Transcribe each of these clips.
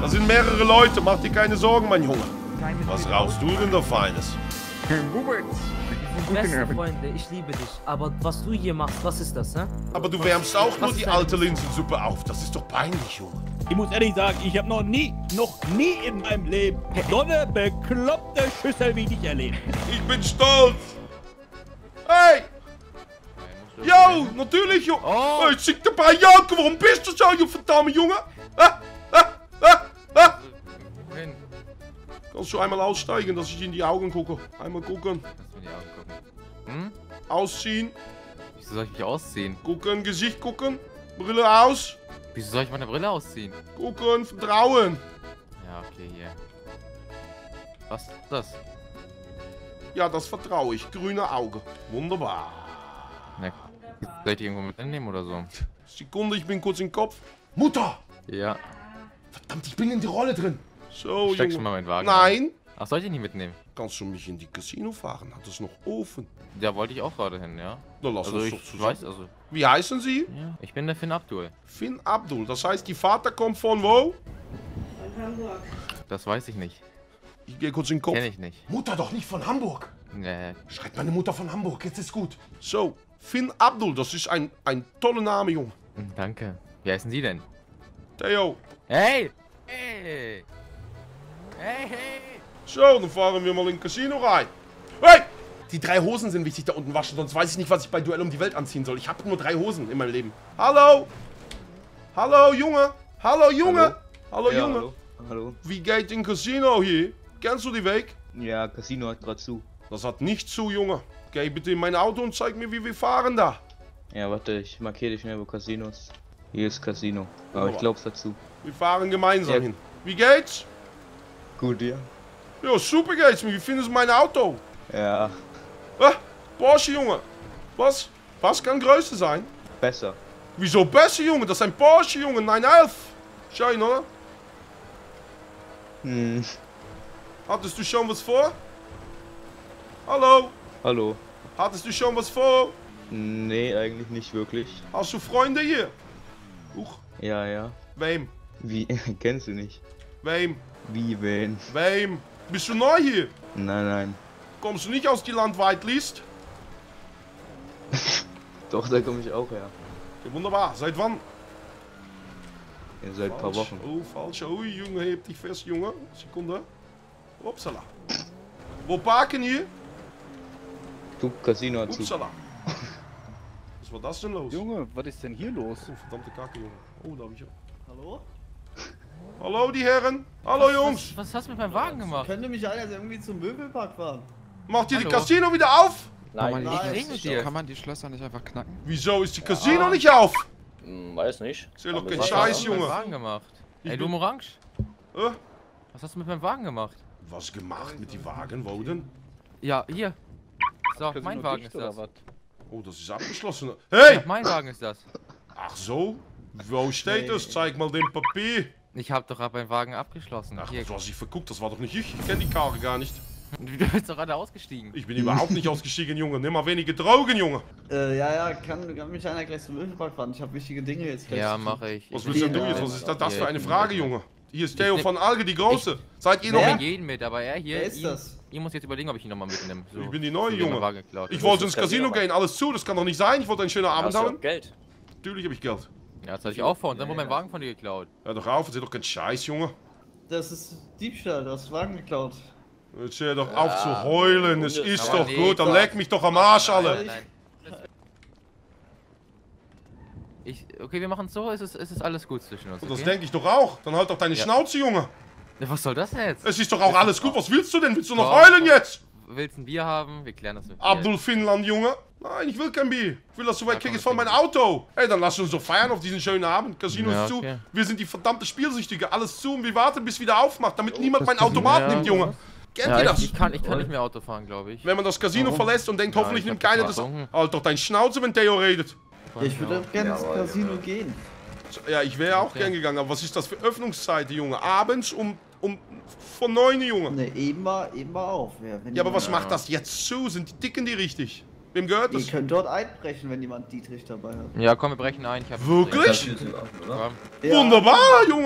Da sind mehrere Leute, mach dir keine Sorgen, mein Junge. Was rauchst du denn da Feines? Beste Freunde, ich liebe dich. Aber was du hier machst, was ist das, hä? Aber du wärmst auch nur Was die ist alte deine- Linsensuppe auf. Das ist doch peinlich, Junge. Ich muss ehrlich sagen, ich habe noch nie in meinem Leben so eine bekloppte Schüssel wie dich erlebt. Ich bin stolz. Hey! Yo, natürlich, Junge. Oh. Hey, ziek dabei, Janke. Warum bist du so, du verdammte Junge? Wohin? Kannst du einmal aussteigen, dass ich in die Augen gucke? Einmal gucken. Lass mir die Augen gucken. Hm? Ausziehen. Wieso soll ich mich ausziehen? Gucken, Gesicht gucken. Brille aus. Wieso soll ich meine Brille ausziehen? Gucken, Vertrauen. Ja, okay, hier. Was ist das? Ja, das vertraue ich. Grüne Auge. Wunderbar. Ne, soll ich die irgendwo mitnehmen oder so? Sekunde, ich bin kurz im Kopf. Mutter! Ja. Verdammt, ich bin in die Rolle drin. So, Steck Junge. schon mal meinen Wagen. Nein. Ach, soll ich den nicht mitnehmen? Kannst du mich in die Casino fahren? Hat es noch Ofen? Ja, wollte ich auch gerade hin, ja. Na, lass Also uns doch ich zusammen. weiß, also. Wie heißen Sie? Ja. Ich bin der Finn Abdul. Finn Abdul. Das heißt, die Vater kommt von wo? Das weiß ich nicht. Ich gehe kurz in den Kopf. Kenn ich nicht. Mutter doch nicht von Hamburg. Nee. Schreibt meine Mutter von Hamburg. Jetzt ist gut. So, Finn Abdul. Das ist ein toller Name, Junge. Danke. Wie heißen Sie denn? Theo. Hey! Hey! Hey, hey! So, dann fahren wir mal in Casino rein. Hey! Die 3 Hosen sind wichtig da unten waschen, sonst weiß ich nicht, was ich bei Duell um die Welt anziehen soll. Ich habe nur 3 Hosen in meinem Leben. Hallo? Hallo, Junge? Hallo, Junge? Hallo, Ja, Junge? hallo. Hallo. Wie geht in Casino hier? Kennst du die Weg? Ja, Casino hat gerade zu. Das hat nicht zu, Junge. Geh bitte in mein Auto und zeig mir, wie wir fahren da. Ja, warte, ich markiere dich schnell, wo Casinos. Hier ist Casino. Aber ich Oh. glaube es dazu. Wir fahren gemeinsam Ja. hin. Wie geht's? Gut, ja? Ja, super geht's mir. Wie findest du mein Auto? Ja, Porsche, Junge. Was? Was kann größer sein? besser. Wieso besser, Junge? Das ist ein Porsche, Junge. 911. Schön, oder? Hm, Hattest du schon was vor? Hallo? hallo. Hattest du schon was vor? Nee, eigentlich nicht wirklich. Hast du Freunde hier? Huch. Ja, ja. Wem? Wie? Kennst du nicht? Wem? Wie, wen? Wem? Bist du neu hier? Nein, nein. Kommst du nicht aus die Landweitlist? Doch, da komme ich auch her. Ja, wunderbar. Seit wann? Ja, seit ein paar Wochen. Oh, falsch. Ui, Junge, heb dich fest, Junge. Sekunde. Upsala. Wo parken hier? Du, Casino hat zu. Upsala. Was war das denn los? Junge, was ist denn hier los? Oh, verdammte Kacke, Junge. Oh, da hab ich... Hallo? Hallo, die Herren. Hallo, Jungs. Was hast du mit meinem Wagen gemacht? Könnte mich einer irgendwie zum Möbelpark fahren? Macht ihr die Hallo. Casino wieder auf? Nein, Ich rede mit dir. Kann man die Schlösser nicht einfach knacken? Wieso ist die Casino nicht auf? weiß nicht. Ist ja doch Aber kein was Scheiß, Was hast du mit Junge. meinem Wagen gemacht? Ich Ey, du bin- Orange. Äh? Was hast du mit meinem Wagen gemacht? Was gemacht mit die Wagen, wo denn? Ja, hier. So, mein Wagen ist das. Oh, das ist abgeschlossen. Hey! Ja, mein Wagen ist das. Ach so? Wo steht das? Zeig mal den Papier. Ich hab doch gerade meinen Wagen abgeschlossen. Ach, Hier. du hast dich verguckt, das war doch nicht ich. Ich kenne die Karre gar nicht. Du bist doch gerade ausgestiegen. Ich bin überhaupt nicht ausgestiegen, Junge. Nimm mal wenige Drogen, Junge. Ja, kann mich einer gleich zum Möbelpark fahren? Ich habe wichtige Dinge jetzt gleich. Ja, zu tun. mache ich. Was willst denn du jetzt? Was ist das für eine Frage, Junge? Hier ist Theo Ich- von Alge, die Große. Seid ihr Ich noch Wer? in... nehme jeden mit, aber er hier. Wer ist das? Ihr muss jetzt überlegen, ob ich ihn nochmal mitnehme. So. Ich bin die neue, Wie der Junge. meinen Wagen geklaut Ich hat. wollte ins Casino gehen, alles zu. Das kann doch nicht sein. Ich wollte einen schönen Abend Hast du haben. Geld? Natürlich habe ich Geld. Ja, das hatte ich auch vor und dann wurde mein Wagen von dir geklaut. Hör doch auf, erzähl doch keinen Scheiß, Junge. Das ist Diebstahl, du hast den Wagen geklaut. Jetzt hör doch auf zu heulen. Es Hunde- ist Aber doch nee, gut. Dann klar. leck mich doch am Arsch, alle. Nein. Okay, wir machen so, es ist alles gut zwischen uns. Und das Okay? denke ich doch auch. Dann halt doch deine Ja. Schnauze, Junge. Ja, was soll das denn jetzt? Es ist doch auch alles gut. Was willst du denn? Willst du noch Doch. heulen jetzt? Willst ein Bier haben? Wir klären das mit Bier. Abdul Finnland, Junge. Nein, ich will kein Bier. Ich will, dass du wegkriegst von meinem Auto. Hey, dann lass uns doch feiern auf diesen schönen Abend. Casino Ja, ist zu. okay. Wir sind die verdammte Spielsüchtige. Alles zu und wir warten, bis wieder aufmacht, damit niemand mein Automat Ja. nimmt, Junge. Kennt Ja, ihr das? ich kann nicht mehr Auto fahren, glaube ich. Wenn man das Casino verlässt und denkt, Ja, hoffentlich ich nimmt hab keiner das das... getrunken. Halt doch dein Schnauze, wenn Theo redet. Ich würde auch gerne ins Casino gehen. Ja, ich wäre auch Okay. gern gegangen, aber was ist das für Öffnungszeiten, Junge? Abends von 9 Uhr, Junge. Ne, eben mal auf. Ja, aber was macht das jetzt zu? Sind die Dicken die richtig? Wem gehört Ihr das? könnt dort einbrechen, wenn jemand Dietrich dabei hat. Ja, komm, wir brechen ein. Ich hab Wirklich? Komm. Ja, Wunderbar, Junge.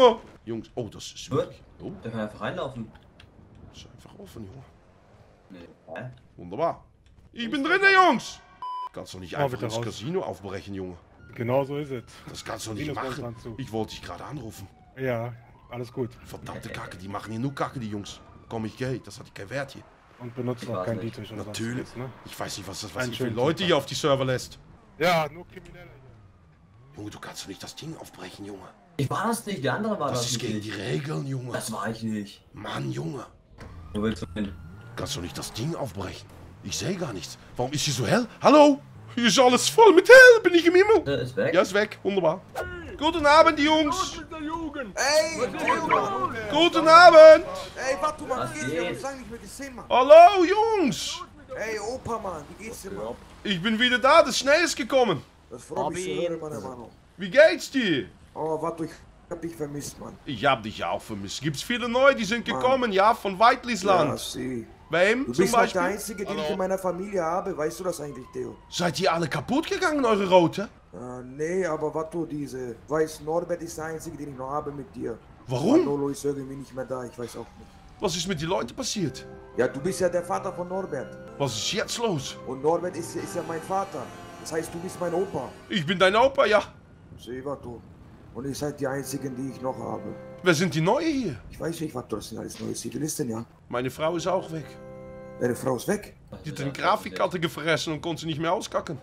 Jungs, oh, das ist Gut. wirklich... Oh, Da kann einfach reinlaufen. ist einfach offen, Junge. Nee. Hä? Wunderbar. Ich bin drin, Jungs! Kannst doch nicht einfach bitte ins raus. Casino aufbrechen, Junge. Genau so ist es. Das kannst du doch nicht Minusanzug. machen. Ich wollte dich gerade anrufen. Ja, alles gut. Verdammte Kacke, die machen hier nur Kacke, die Jungs. Komm, ich geh, das hat keinen Wert hier. Und benutzt auch kein Dietrich oder Natürlich. sonstiges, ne? Ich weiß nicht, was Einen ihr für schönen Leute Tag. hier auf die Server lässt. Ja, nur Kriminelle hier. Junge, du kannst doch nicht das Ding aufbrechen, Junge. Ich war das nicht, der andere war Das das. ist gegen die Regeln, Junge. Das war ich nicht. Mann, Junge. Wo willst du hin? Kannst doch nicht das Ding aufbrechen. Ich sehe gar nichts. Warum ist hier so hell? Hallo? Hier ist alles voll mit hell. Bin ich im Himmel? Der ist weg. Ja, ist weg. Wunderbar. Guten Abend, Jungs. Ey, Guten Abend. ey, warte mal, Was wie geht's dir? geht? Lang nicht mehr gesehen, Mann. Hallo, Jungs. Ey, Opa, Mann, wie geht's dir, Mann? Ich bin wieder da. Das Schnee ist gekommen. Das freut mich zu hören, Mann, Mann. Wie geht's dir? Oh, warte, ich hab dich vermisst, Mann. Ich hab dich ja auch vermisst. Gibt's viele neue, die sind gekommen, ja, von Weidlisland. Ja, sieh. Wem Du zum bist noch Beispiel? der Einzige, den ich in meiner Familie habe. Weißt du das eigentlich, Theo? Seid ihr alle kaputt gegangen, eure Rote? Nee, aber warte, diese... Weiß, Norbert ist der Einzige, den ich noch habe mit dir. Warum? Manolo ist irgendwie nicht mehr da, ich weiß auch nicht. Was ist mit den Leuten passiert? Ja, du bist ja der Vater von Norbert. Was ist jetzt los? Und Norbert ist ja mein Vater. Das heißt, du bist mein Opa. Ich bin dein Opa, ja. Sieh, warte. Und ihr seid die Einzigen, die ich noch habe. Wer sind die Neue hier? Ich weiß nicht, was das sind alles neue Zivilisten, ja. Meine Frau ist auch weg. Deine Frau ist weg. Die hat eine Grafikkarte gefressen und konnte sie nicht mehr auskacken.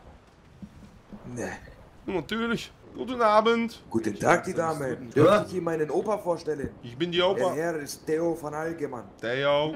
Nee. Natürlich. Guten Abend. Guten Tag, die Dame. Dürfte ich Ihnen meinen Opa vorstellen? Ich bin die Der Opa. Herr ist Theo van Algemann. Theo.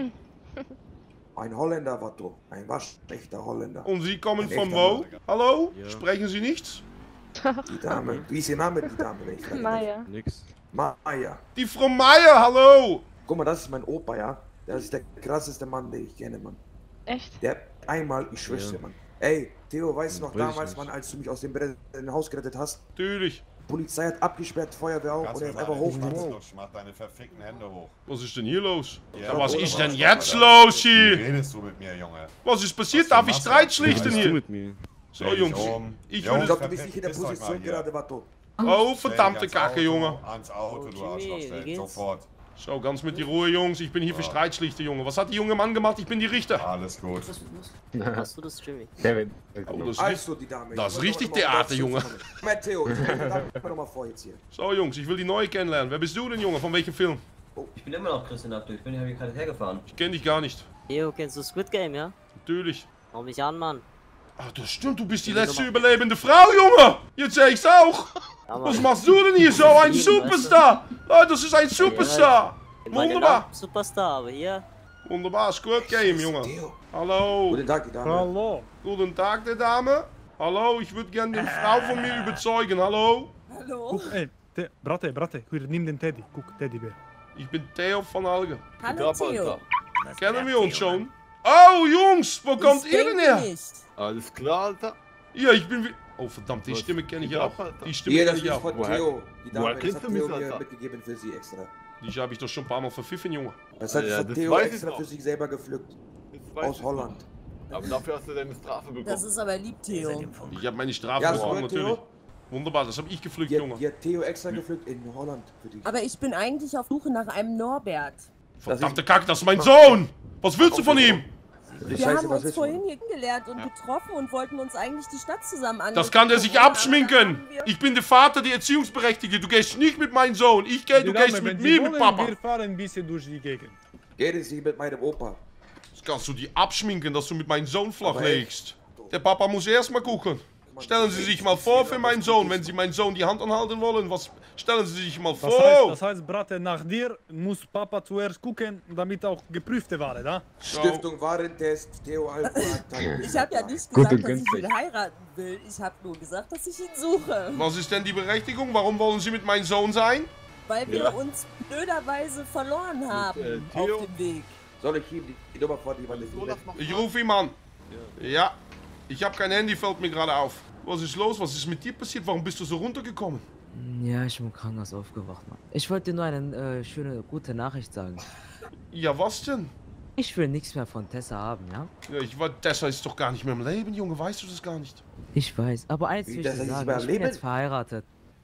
Ein Holländer, Watto. Ein waschechter Holländer. Und Sie kommen Ein von echter wo? Holländer. Hallo? Sprechen Sie nichts? Die Dame. Wie ist Ihr Name, die Dame? wenn ich fragen darf? Maya. Nix. Maya. Die Frau Meier, hallo. Guck mal, das ist mein Opa, ja? Das ist der krasseste Mann, den ich kenne, Mann. Echt? Der einmal, ich schwör's dir, Mann. Ey, Theo, weißt du noch Weiß ich damals, nicht. Mann, als du mich aus dem brennenden Haus gerettet hast? Natürlich. Polizei hat abgesperrt, Feuerwehr auch, und er ist einfach hochgegangen. Mach deine verfickten Hände hoch. Was ist denn hier los? Ja, Ja, was oder ist was? denn jetzt los Wie hier? redest du mit mir, Junge? Was ist passiert? Was Darf ich machst du? Streit schlichten Was bist du hier? mit mir? So, Dreh dich Jungs. um. Ich Jungs, Ich will... glaube, du bist nicht in der verpiss euch mal Position hier. gerade, Watto. Oh, verdammte Ans Kacke, Auto, Junge. Ans Auto, du Jimmy, Arschloch, wie stell. geht's? Sofort. So, ganz mit die Ruhe, Jungs. Ich bin hier für Streitschlichte, Junge. Was hat die junge Mann gemacht? Ich bin die Richter. Alles gut. Hast du das, Jimmy? Kevin. Oh, das ist richtig. Also, die Dame. Das ist Ich wollte richtig noch mal Theater, kurz Junge. kommen. Theo, ich stell noch mal vor jetzt hier. So, Jungs, ich will die Neue kennenlernen. Wer bist du denn, Junge? Von welchem Film? Ich bin immer noch Christian Abdu. Ich bin ja hier gerade hergefahren. Ich kenne dich gar nicht. Theo, kennst du Squid Game, ja? Natürlich. Schau mich an, Mann. Ach, das stimmt. Du bist die letzte überlebende Frau, Junge. Jetzt sehe ich's auch. Ja, Mann. Was machst du denn hier? So ein Superstar. Leute, das ist ein Superstar. Ich war Wunderbar. genau Superstar, aber hier... Wunderbar. Squid Game, Junge. Theo. Hallo. Guten Tag, die Dame. Hallo. Guten Tag, der Dame. Hallo, ich würde gerne die Frau von mir überzeugen. Hallo. Guck, ey, brate, hier, nimm den Teddy. Guck, Teddybär. Ich bin Theo van Algen. Hallo Theo. Kennen wir uns schon? Oh, Jungs, wo kommt Ich ihr denn denke her? nicht. Alles klar, Alter. Ja, ich bin wie... Oh, verdammt, die Stimme kenne ich auch. Die Stimme Hier, kenne das ich ist auch. von Woher- Theo. Die woher Dame, das kennst hat du mich, Theo mir Alter? mitgegeben für sie extra. Die habe ich doch schon ein paar Mal verpfiffen, Junge. Das hat, Ja, hat das Theo weiß ich extra noch. für sich selber gepflückt. Das weiß Aus ich Holland. noch. Aber dafür hast du deine Strafe bekommen. Das ist aber lieb, Theo. Ich habe meine Strafe Ja, bekommen, so, natürlich. Theo. Wunderbar, das habe ich gepflückt, Die Junge. hat Theo extra gepflückt in Holland für dich. Aber ich bin eigentlich auf Suche nach einem Norbert. Verdammte Kacke, das ist mein Sohn! Was willst du von ihm? Die Wir Scheiße, haben was uns willst du? vorhin hier kennengelernt und getroffen und wollten uns eigentlich die Stadt zusammen anschauen. Das kann der sich abschminken! Ich bin der Vater, der Erziehungsberechtigte. Du gehst nicht mit meinem Sohn. Ich gehe, du gehst mit mir, mit Papa. Wir fahren ein bisschen durch die Gegend. Gehen Sie mit meinem Opa. Das kannst du dir abschminken, dass du mit meinem Sohn flach Aber ey. legst. Der Papa muss erst mal gucken. Stellen Sie sich mal vor für meinen Sohn, wenn Sie meinen Sohn die Hand anhalten wollen. Was stellen Sie sich mal vor? Das heißt, Brate, nach dir muss Papa zuerst gucken, damit auch geprüfte Ware, da? Stiftung Warentest, Theo Alpha. Ich habe ja nicht Gut gesagt, und dass ich günstig. ihn heiraten will. Ich habe nur gesagt, dass ich ihn suche. Was ist denn die Berechtigung? Warum wollen Sie mit meinem Sohn sein? Weil wir uns blöderweise verloren haben Theo? auf dem Weg. Soll ich ihm die Nummer vor die Wand Ich rufe ihn an. Ja, ich habe kein Handy, fällt mir gerade auf. Was ist los? Was ist mit dir passiert? Warum bist du so runtergekommen? Ja, ich bin im Krankenhaus aufgewacht, Mann. Ich wollte dir nur eine schöne, gute Nachricht sagen. Ja, was denn? Ich will nichts mehr von Tessa haben, ja? Ja, Tessa ist doch gar nicht mehr im Leben, Junge. Weißt du das gar nicht? Ich weiß, aber eins Wie, will ich Tessa dir ist sagen. nicht mehr Ich am bin Leben? jetzt verheiratet.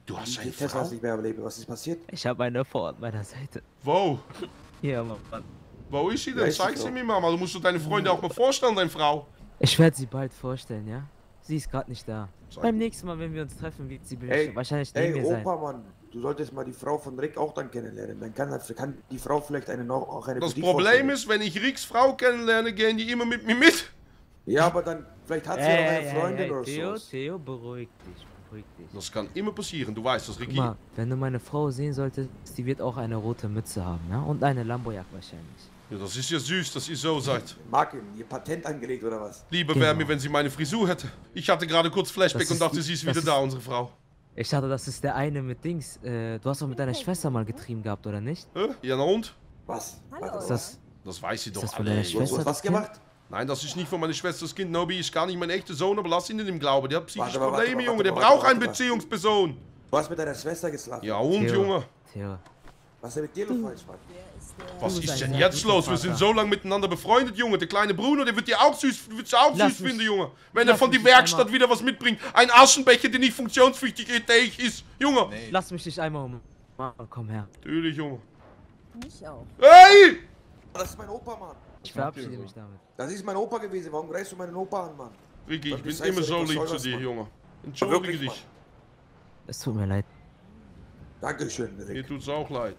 Du hast eine Tessa Frau? ist nicht mehr am Leben. Was ist passiert? Ich habe eine Frau an meiner Seite. Wo? Hier, Mann. Wo ist sie Ja, denn? ist die Zeig sie Frau. mir mal. Du musst du deine Freunde auch mal vorstellen, deine Frau. Ich werde sie bald vorstellen, ja? Sie ist gerade nicht da. Sag- Beim nächsten Mal, wenn wir uns treffen, wird sie Ey, wahrscheinlich neben Ey, mir sein. Opa, Mann, du solltest mal die Frau von Rick auch dann kennenlernen. Dann kann die Frau vielleicht auch eine Das Boutique Problem vorstellen. ist, wenn ich Ricks Frau kennenlerne, gehen die immer mit mir mit. Ja, aber dann, vielleicht hat sie ja noch eine Freundin oder Theo, so. Theo, beruhig dich, beruhig dich. Das kann immer passieren. Du weißt das, Guck Ricky. mal, wenn du meine Frau sehen solltest, die wird auch eine rote Mütze haben, ja? Und eine Lambo-Jacke wahrscheinlich. Ja, das ist ja süß, dass ihr so seid. Martin, ihr Patent angelegt oder was? Lieber Genau. wäre mir, wenn sie meine Frisur hätte. Ich hatte gerade kurz Flashback Das und ist dachte, die- sie ist das wieder ist- da, unsere Frau. Ich dachte, das ist der eine mit Dings. Du hast doch mit deiner Schwester mal getrieben gehabt, oder nicht? Ja, na und? Was? Hallo. Ist das, Das weiß sie ist doch das von alle. deiner Du Schwester? hast was das Kind? gemacht? Nein, das ist nicht von meiner Schwesters Kind. Nobi ist gar nicht mein echter Sohn, aber lass ihn in dem Glauben. Der hat psychische Warte mal, Probleme, warte mal, Junge. Der warte mal, braucht warte eine mal. Beziehungsperson. Du hast mit deiner Schwester geschlafen. Ja und, Theo. Junge? Theo. Was ist denn mit dir los, falsch, Mann? Was Du bist ist ein denn sehr jetzt guter los? Wir Vater. sind so lange miteinander befreundet, Junge. Der kleine Bruno, der wird dir auch süß, Lass süß mich- finden, Junge. Wenn er lass von mich die nicht Werkstatt einmal- wieder was mitbringt. Ein Aschenbecher, der nicht funktionspflichtig ist. Junge. Lass mich nicht einmal komm her. Natürlich, Junge. Mich auch. Hey! Das ist mein Opa, Mann. Ich verabschiede mich damit. Das ist mein Opa gewesen. Warum greifst du meinen Opa an, Mann? Ricky, ich Das bin ist immer scheiße, so was lieb soll zu das, dir, Mann? Junge. Entschuldige Wirklich, dich. Mann. Es tut mir leid. Dankeschön, Mir Rick. tut's auch leid.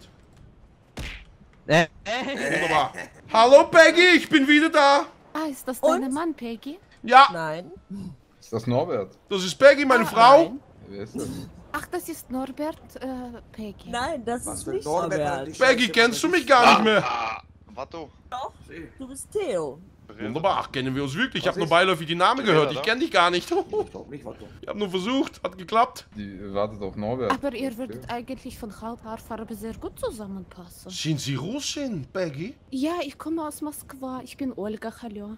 Äh, Wunderbar. Hallo Peggy, ich bin wieder da. Ah, ist das Und? dein Mann, Peggy? Ja, Nein. Ist das Norbert? das ist Peggy, meine Ah, Frau. Nein. Wer ist das? Ach, das ist Norbert, Peggy. Nein, das Was ist für nicht Norbert, Mann, Norbert. die Peggy, Scheiße, kennst du Mann, mich gar nicht mehr? Warte. Du bist Theo. Wunderbar, ach, kennen wir uns wirklich. Ich Was habe nur ist? beiläufig die Namen gehört. Ich kenne dich gar nicht. Ich glaub nicht, warte. Ich habe nur versucht, hat geklappt. Die wartet auf Norbert. Aber ihr würdet eigentlich von Hauthaarfarbe sehr gut zusammenpassen. Sind Sie Russin, Peggy? Ja, ich komme aus Moskwa. Ich bin Olga, hallo.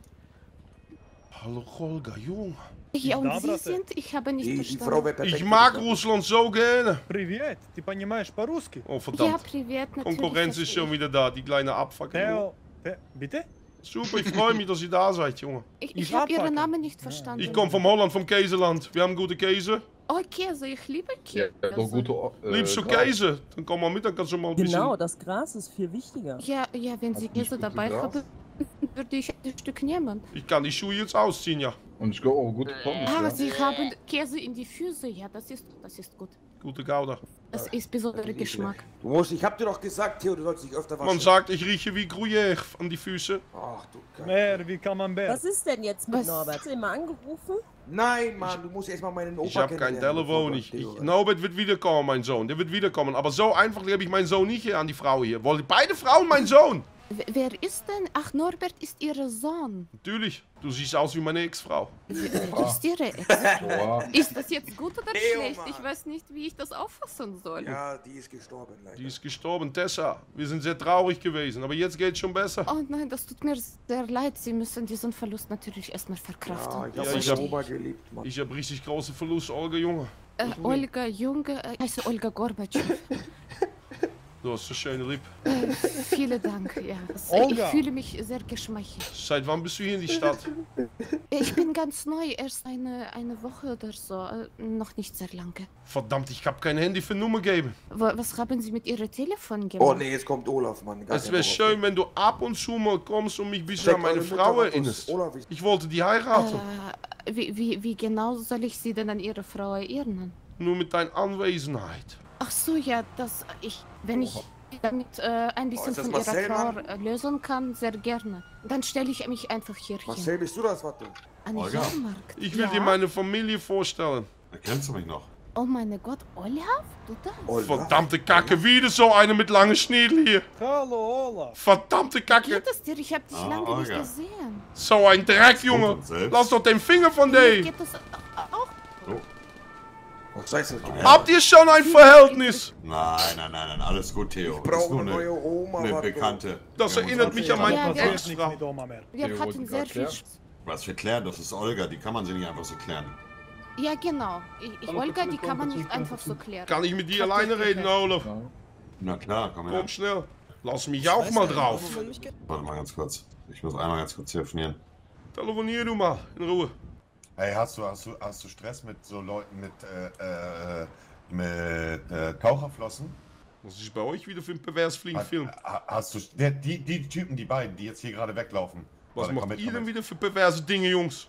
Hallo Olga, Junge. Ja, und Добрый Sie ты. sind? Ich habe nicht Die Frau verstanden. wäre perfekt. Ich mag für dich. Russland so gerne. Привет, ты понимаешь по-русски? Oh, Ja, verdammt. privat natürlich. Konkurrenz ist schon wieder da, die kleine Abfucker. Theo, bitte? Super, ich freue mich, dass ihr da seid, Junge. Ich Ich habe Ihren abpacken. Namen nicht verstanden. Ich komme vom Holland, vom Käseland. Wir haben gute Käse. Oh, Käse, ich liebe Ja, Käse. doch gute. Liebst du Gras. Käse? Dann komm mal mit, dann kannst du mal ein bisschen... Genau, das Gras ist viel wichtiger. Ja, wenn Sie Hast du nicht Käse gute dabei Gras? haben, würde ich ein Stück nehmen. Ich kann die Schuhe jetzt ausziehen, ja. Und ich glaube auch gute Pommes. Ah, Ja. Sie haben Käse in die Füße. Ja, das ist gut. Gute Gouda. Das ist besonderer Das ist Geschmack. Du musst, ich hab dir doch gesagt, Theo, du sollst dich öfter waschen. Man sagt, ich rieche wie Gruyère an die Füße. Ach du Kacke. Mer, wie kann man Was ist denn jetzt mit Was? Norbert? Hast du ihn mal angerufen? Nein, Mann, du musst erstmal meinen Opa Ich habe kein kennenlernen, Telefon. bevor du- Norbert wird wiederkommen, mein Sohn. Der wird wiederkommen. Aber so einfach gebe ich meinen Sohn nicht hier an die Frau hier. Wollen beide Frauen mein Sohn? Wer ist denn? Ach, Norbert ist Ihr Sohn. Natürlich. Du siehst aus wie meine Ex-Frau. Wer ist Ihre Ex? Boah. Ist das jetzt gut oder Theo, schlecht? Mann. Ich weiß nicht, wie ich das auffassen soll. Ja, die ist gestorben, leider. Die ist gestorben, Tessa. Wir sind sehr traurig gewesen. Aber jetzt geht's schon besser. Oh nein, das tut mir sehr leid. Sie müssen diesen Verlust natürlich erstmal Ja, verkraften. ich Ja, hab ich meine hab- Oma geliebt, Mann. Ich habe richtig große Verluste, Olga, Junge. Olga Junge, heiße Olga Gorbatschow. Du hast so schöne Lippen. Vielen Dank, ja. Ich Olga. fühle mich sehr geschmeichelt. Seit wann bist du hier in die Stadt? Ich bin ganz neu, erst eine Woche oder so, noch nicht sehr lange. Verdammt, ich habe kein Handy für Nummer gegeben. Was haben Sie mit Ihrem Telefon gemacht? Oh nee, jetzt kommt Olaf, Mann. Gar Es kein wäre Bock auf schön, den. wenn du ab und zu mal kommst und mich ein bisschen Check an meine eure Mutter, Frau was erinnerst. Olaf ist. Ich wollte die heiraten. Wie genau soll ich Sie denn an Ihre Frau erinnern? Nur mit deiner Anwesenheit. Ach so, ja, wenn ich damit ein bisschen ist das von Ihrer Marcel, Frau Mann? lösen kann, sehr gerne. Dann stelle ich mich einfach hier Marcel, bist du das, warte? An den Olga? Jahrmarkt. Ich will ja? dir meine Familie vorstellen. Erkennst du mich noch? Oh mein Gott, Olaf? Du das? Olaf? Verdammte Kacke, wieder so eine mit langen Schniedel hier. Hallo, Olaf. Verdammte Kacke. Geht es dir? Ich habe dich Ah, lange nicht Olga. gesehen. So ein Dreck, Junge. und selbst? Lass doch den Finger von Mir dem. geht es auch. Oh, scheiße. Habt ihr schon ein Verhältnis? Nein, alles gut, Theo. Ich brauche eine neue Oma, eine warte. Bekannte. Das Wir haben erinnert uns mich an Ja, meine ja. Passiert nichts Ex-Frau. mit Oma mehr. Wir Wir hatten wurden sehr grad viel. klären. Was wir klären, das ist Olga, die kann man sie nicht einfach so klären. Ja, genau. Olga, die kann man nicht einfach so klären. Kann ich mit dir alleine reden, Olaf? Na klar, komm her. Komm schnell. Lass mich auch mal drauf. Warte mal ganz kurz. Ich muss einmal ganz kurz telefonieren. Telefonier du mal, in Ruhe. Hey, hast du Stress mit so Leuten mit Mit Taucherflossen. Was ist bei euch wieder für ein Perversfliegenfilm? Hast du... Die Typen, die beiden, die jetzt hier gerade weglaufen. Was Warte, macht komm mit, ihr komm denn mit. wieder für perverse Dinge, Jungs?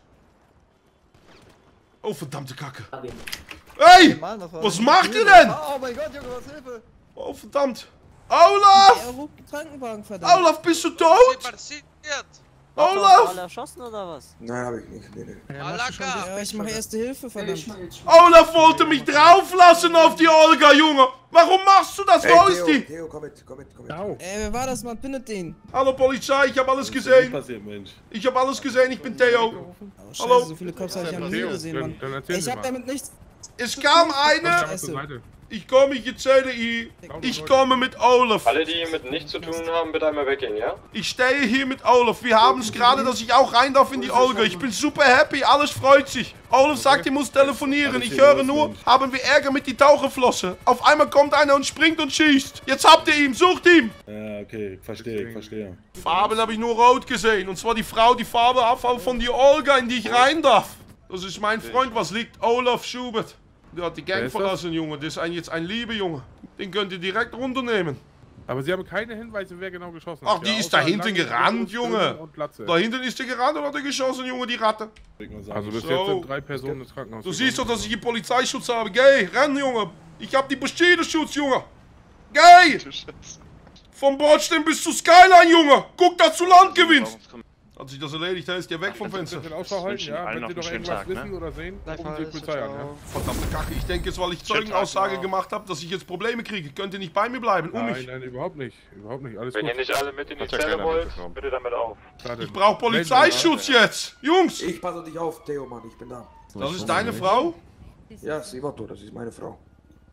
Oh, verdammte Kacke. Hey! Was macht ihr denn? Oh mein Gott, Junge, was Hilfe? Oh, verdammt. Olaf! Er ruft den Krankenwagen, verdammt. Olaf, bist du tot? Olaf! erschossen oder was? Nein, habe ich nicht. Nee, nee. Ja, ich mache erste Hilfe, verdammt. Olaf wollte mich drauflassen auf die Olga, Junge. Warum machst du das? Wo ist die? Theo, komm mit, komm mit, komm mit. Wer war das, Mann? Pinnet den. Hallo Polizei, ich habe alles gesehen. Ich habe alles gesehen, ich bin Theo. Oh, scheiße, Hallo. so viele Cops habe ich noch nie gesehen, Mann. Ich hab damit nichts... Es kam eine. Ich komme, ich erzähle ihr. Ich komme mit Olaf. Alle, die mit nichts zu tun haben, bitte einmal weggehen, ja? Ich stehe hier mit Olaf. Wir haben es gerade, dass ich auch rein darf in die Olga. Ich bin super happy, alles freut sich. Olaf sagt, ich muss telefonieren. Ich höre nur, haben wir Ärger mit die Taucherflosse. Auf einmal kommt einer und springt und schießt. Jetzt habt ihr ihn, sucht ihn. Ja, okay, verstehe, verstehe. Farben habe ich nur rot gesehen. Und zwar die Frau, die Farbe abfällt von die Olga, in die ich rein darf. Das ist mein Freund, was liegt? Olaf Schubert. Der hat die Gang verlassen, Junge. Das ist jetzt ein lieber Junge. Den könnt ihr direkt runternehmen. Aber Sie haben keine Hinweise, wer genau geschossen Ach, hat. die ist da hinten gerannt, Junge. Da hinten ist der gerannt und hat er geschossen, Junge, die Ratte. Also bis jetzt sind 3 Personen ins Krankenhaus. Du siehst doch, dass ich hier Polizeischutz habe. Geh, renn, Junge. Ich hab die Bushido-Schutz, Junge. Geh! Vom Bordstein bis zu Skyline, Junge. Guck, dass du Land gewinnst. Hat sich das erledigt, da ist der weg vom Fenster. Wenn Sie doch irgendwas wissen oder sehen, rufen Sie die Polizei an, ja? Verdammte Kacke, ich denke jetzt, weil ich Zeugenaussage gemacht habe, dass ich jetzt Probleme kriege. Könnt ihr nicht bei mir bleiben, um mich? Nein, überhaupt nicht. Überhaupt nicht, alles Wenn gut. ihr nicht alle mit in die Zelle wollt, bitte damit auf. Ich brauche Polizeischutz jetzt. Jungs! Ich passe dich auf, Theo, Mann, ich bin da. Das ist deine Frau? Ja, Sivato, das ist meine Frau.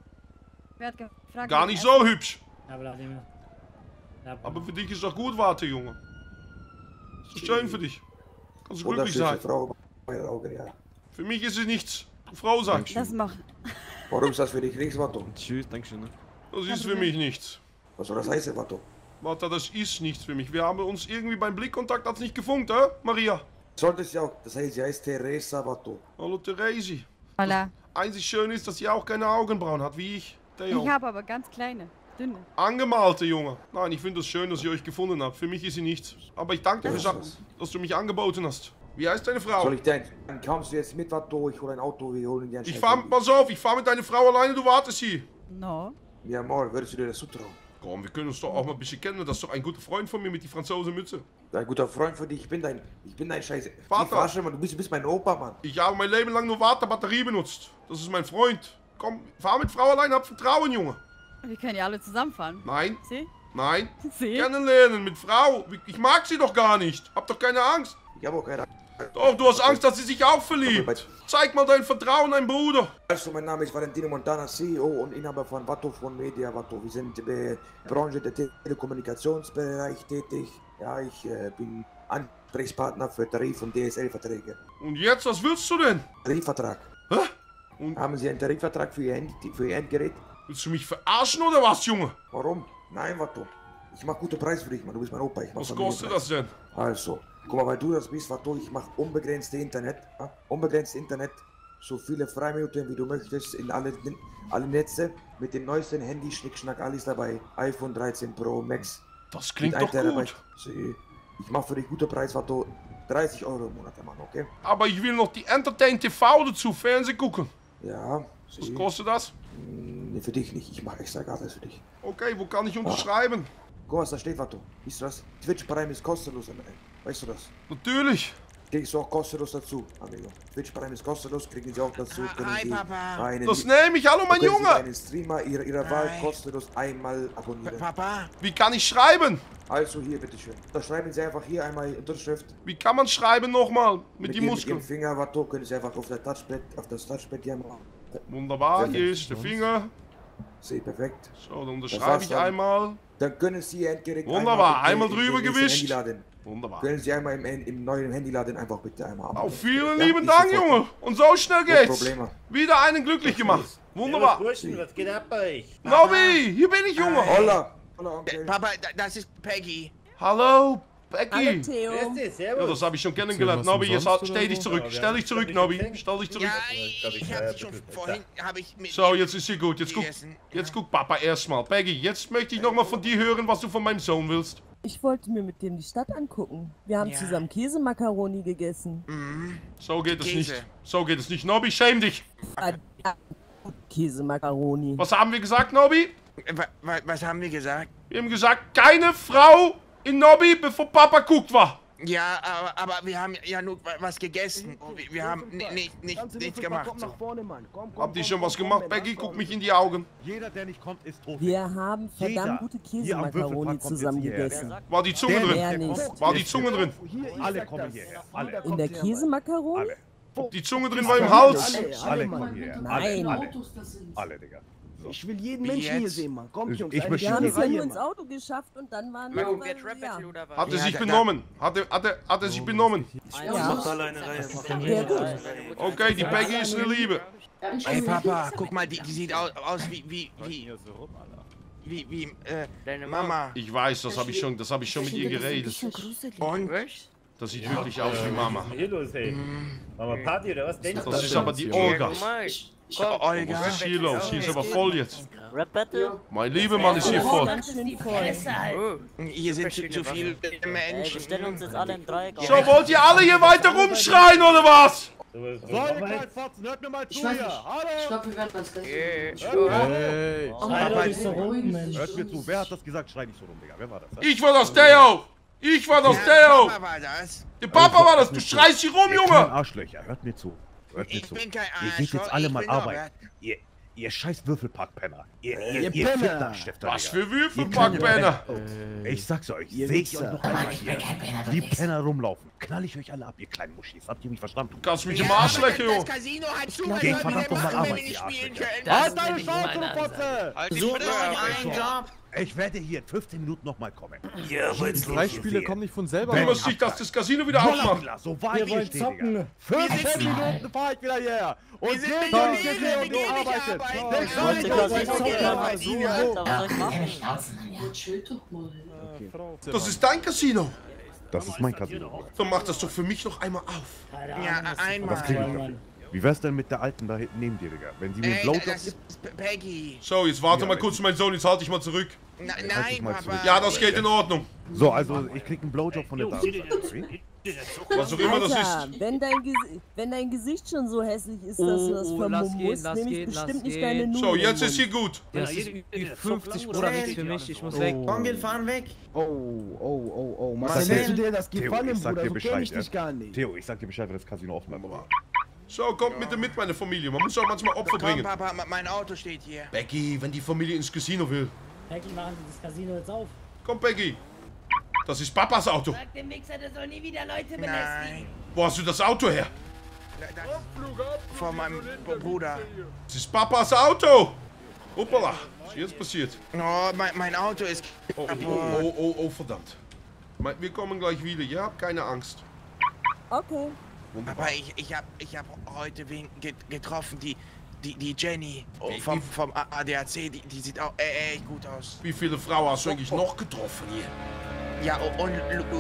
Gar nicht so hübsch. Aber für dich ist doch gut, warte, Junge. Ist doch schön für dich. Kannst du glücklich sein. Frau bei den Augen, ja. Für mich ist es nichts. Du Frau sagst. Das macht... Warum ist das für dich nichts, Vato? Tschüss, dankeschön. Das ist für mich nichts. Was soll das heißen, Vato? Warte, das ist nichts für mich. Wir haben uns irgendwie beim Blickkontakt hat's nicht gefunkt, Maria? Sollte es ja auch. Das heißt, sie heißt Teresa, Vato. Hallo, Theresi. Hola. Einzig schön ist, dass sie auch keine Augenbrauen hat, wie ich. Theo. Ich habe aber ganz kleine, dünne. Angemalte, Junge. Nein, ich finde es schön, dass ihr euch gefunden habt. Für mich ist sie nichts. Aber ich danke dir, dass du mich angeboten hast. Wie heißt deine Frau? Soll ich denn? Dann kommst du jetzt mit, Vato. Ich hole ein Auto, wir holen dir ein Ich fahr, pass auf, ich fahr mit deiner Frau alleine, du wartest hier. No. Ja, mal, würdest du dir das zutrauen? Komm, wir können uns doch auch mal ein bisschen kennen. Das ist doch ein guter Freund von mir mit die Franzosenmütze. Ein guter Freund für dich. Ich bin dein Scheiße. Vater. Verarsche, Mann. Du bist mein Opa, Mann. Ich habe mein Leben lang nur Waterbatterie benutzt. Das ist mein Freund. Komm, fahr mit Frau allein, hab Vertrauen, Junge. Wir können ja alle zusammenfahren. Nein. Sie? Nein. Sie? Kennenlernen mit Frau. Ich mag sie doch gar nicht. Hab doch keine Angst. Ich habe auch keine Angst. Doch, du hast Angst, dass sie sich auch verliebt. Zeig mal dein Vertrauen, dein Bruder. Also, mein Name ist Valentino Montana, CEO und Inhaber von Vato von Media Vato. Wir sind in der Branche der Telekommunikationsbereich tätig. Ja, ich bin Ansprechpartner für Tarif- und DSL-Verträge. Und jetzt, was willst du denn? Tarifvertrag. Hä? Und haben Sie einen Tarifvertrag für Ihr Endgerät? Willst du mich verarschen oder was, Junge? Warum? Nein, Vato. Ich mach gute Preise für dich, Mann. Du bist mein Opa. Was kostet das denn? Also, guck mal, weil du das bist, Vato, ich mach unbegrenzte Internet. Ja? Unbegrenztes Internet. So viele Freiminuten, wie du möchtest, in alle Netze. Mit den neuesten Handys, Schnickschnack, alles dabei. iPhone 13 Pro Max. Das klingt doch gut. Ich mach für dich gute Preis, Vato. 30 Euro im Monat, Mann, okay? Aber ich will noch die Entertain TV dazu, Fernsehen gucken. Ja. Was kostet das? Nee, für dich nicht. Ich mach extra gratis für dich. Okay, wo kann ich unterschreiben? Guck, was da steht, Vato. Siehst du das? Twitch Prime ist kostenlos, weißt du das? Natürlich. Kriegst du auch kostenlos dazu, amigo. Twitch Prime ist kostenlos, kriegen sie auch dazu. Hi, Papa. Das nehme ich. Hallo, mein Junge. Einen Streamer ihrer Wahl kostenlos einmal abonnieren. Papa. Wie kann ich schreiben? Also hier, bitteschön. Da schreiben Sie einfach hier einmal Unterschrift. Wie kann man schreiben nochmal? Mit die Muskeln? Mit dem Finger, Vato, können Sie einfach auf das Touchpad hier machen. Wunderbar, hier ist der Finger. Sehr perfekt. So, dann unterschreibe ich einmal. Dann können Sie Ihr Endgerät wunderbar, einmal drüber gewischt. Wunderbar. Können Sie einmal im neuen Handyladen einfach bitte einmal abholen. Vielen lieben Dank, Junge. Und so schnell geht's. Wieder einen glücklich gemacht. Wunderbar. Was geht ab bei euch? Nobby, hier bin ich, Junge. Holla. Papa, das ist Peggy. Hallo, Becky! Theo. Ja, das habe ich schon kennengelernt. Nobby, jetzt stell dich zurück. Stell dich zurück, Nobby. Stell dich zurück. Ja, ich hab schon vorhin, habe ich mit... So, jetzt ist hier gut. Jetzt guck Papa erstmal. Peggy, jetzt möchte ich nochmal von dir hören, was du von meinem Sohn willst. Ich wollte mir mit dem die Stadt angucken. Wir haben zusammen Käsemakaroni gegessen. So geht es nicht. So geht es nicht. Nobby, schäm dich. Käsemakaroni. Was haben wir gesagt, Nobby? Was haben wir gesagt? Wir haben gesagt, keine Frau in Nobby, bevor Papa guckt war. Ja, aber wir haben ja nur was gegessen. Wir haben nichts gemacht. So. Habt ihr schon was gemacht, Becky? Guck mich in die Augen. Jeder, der nicht kommt, ist tot. Wir haben verdammt gute Käsemakaroni zusammen gegessen. War die Zunge drin? War die Zunge drin? Alle kommen hierher. Alle. In der Käsemakaroni? Die Zunge drin war im Hals. Alle kommen hierher. Nein. Alle, Digga. So. Ich will jeden Menschen hier sehen, Mann. Kommt, Jungs. Wir haben es ja nur ins Auto geschafft und dann waren wir... Hat er sich benommen? Hat er sich benommen? Ja. Okay, die Peggy ist eine Liebe. Ey, Papa, guck mal, die sieht aus wie deine Mama. Ich weiß, das habe ich schon mit ihr geredet. Und? Das sieht wirklich aus wie Mama. Mama Party oder was? Das ist aber die Olga. Olga. Was ist hier los? Hier ist aber voll jetzt. Mein lieber Mann ist hier voll. Hier sind zu viele Menschen. Wir stellen uns jetzt alle im Dreieck auf. So, wollt ihr alle hier weiter rumschreien oder was? So, ihr kleinen Fotzen, hört mir mal zu hier. Hallo! Stopp, wir werden uns Hört mir zu, wer hat das gesagt? Schrei nicht so rum, Digga. Wer war das? Ich war das, Theo! Ich war das, Theo! Papa war das. Der Papa war das! Du schreist hier rum, Junge! Arschlöcher, hört mir zu. Hört mir zu. Ich bin kein Ihr geht jetzt alle mal arbeiten. Ihr scheiß Würfelpackpenner. Ihr Fittnerstifter. Was für Würfelpackpenner? Ich sag's euch, sehe ich euch noch einmal hier. Die Penner rumlaufen. Knall ich euch alle ab, ihr kleinen Muschis. Habt ihr mich verstanden? Du kannst mich im Arsch lecken, Junge. Das Casino hat zu, Geht verdammt nochmal arbeiten, ihr Arschlöcher. Halt deine Schnauze, du Fotze! Sucht euch einen Job! Ich werde hier in 15 Minuten nochmal kommen. Ja, drei Spiele kommen nicht von selber. Du musst dich das Casino wieder aufmachen. So weit ihr steht, Digga. 15 Minuten fahr ich wieder hierher. Und jeden Tag steht hier und du arbeitet. Das ist dein Casino. Das ist mein Casino. Dann mach das doch für mich noch einmal auf. Ja, einmal. Was kriegen wir dafür? Wie wär's denn mit der Alten da hinten neben dir, Digga? Wenn sie mir Blowjob Das ist Peggy. So, jetzt warte mal kurz, mein Sohn, jetzt halte ich mal zurück. Nein, Papa. Ja, das geht in Ordnung. So, also ich krieg einen Blowjob von der Dame. Was auch immer das Alter, ist. wenn dein Gesicht schon so hässlich ist, dass du das vermummen musst, nehme ich bestimmt nicht deine Nudeln. So, jetzt ist hier gut. Das ist 50 Bruder, nicht für mich, ich muss weg. Komm, wir fahren weg. Oh. Was willst du dir das Theo, gefallen, ich sag Bruder? dir So kenn Bescheid, ich dich gar nicht. Theo, ich sag dir Bescheid, wenn das Casino offen bleibt. So, kommt bitte mit, meine Familie. Man muss auch manchmal Opfer bringen. Papa, mein Auto steht hier. Becky, wenn die Familie ins Casino will. Becky, machen Sie das Casino jetzt auf. Komm, Becky. Das ist Papas Auto. Sag dem Mixer, der soll nie wieder Leute belästigen. Wo hast du das Auto her? Von meinem Bruder. Das ist Papas Auto. Hoppala. Was ist jetzt passiert? Oh, mein Auto ist... Oh, verdammt. Wir kommen gleich wieder. Ja, hab keine Angst. Okay. Aber ich hab heute getroffen, die Jenny vom ADAC, die sieht auch echt gut aus. Wie viele Frauen hast du eigentlich noch getroffen hier? Ja, und